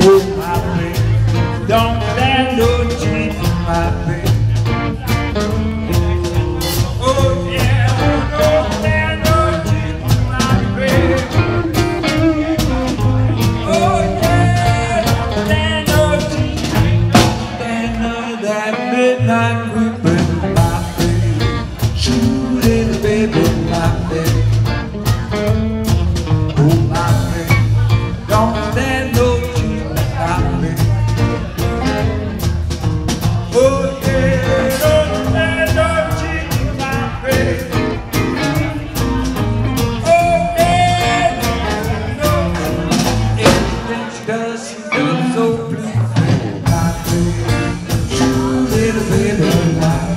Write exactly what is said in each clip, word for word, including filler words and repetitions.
Oh my baby, don't stand no cheek, my baby. Oh yeah, don't stand no cheek, my baby. Oh yeah, don't stand no cheek, don't stand none of that midnight creeping, my baby. Shoot little baby, my baby. Oh my baby, don't stand no cheek, my baby. Oh yeah, don't stand no cheek, my baby. Oh yeah, no, everything she does, she does so pleasing, my baby. Shoot little baby, my baby.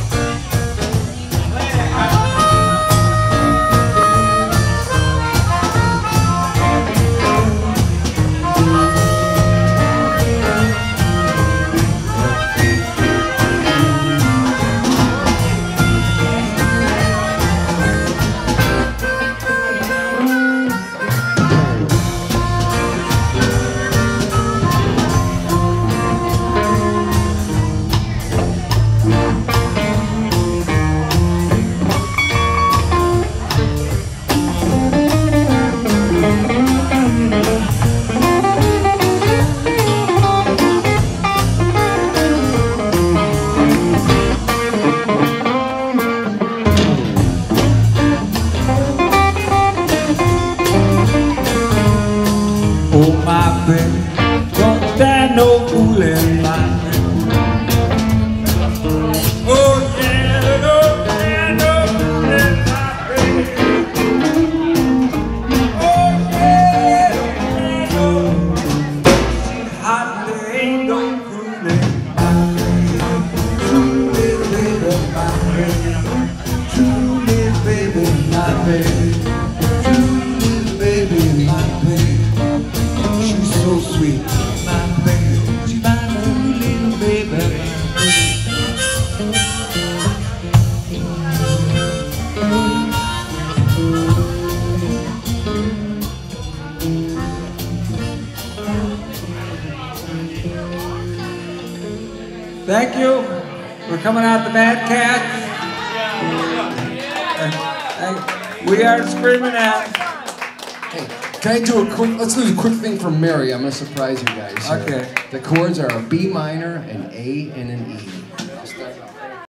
Oh my baby, don't stand no fooling, my baby. Oh yeah, don't stand no fooling, my baby. Oh yeah, don't stand no, she's hot, there ain't no fooling, my baby. True little baby, my baby. True little baby, my baby. True little baby, my baby. She's so sweet, my baby. She's my little baby. Thank you for coming out, the Mad Cats. We are Screamin' Out. Hey, can I do a quick, let's do a quick thing for Mary. I'm going to surprise you guys here. Okay. The chords are a B minor, an A, and an E.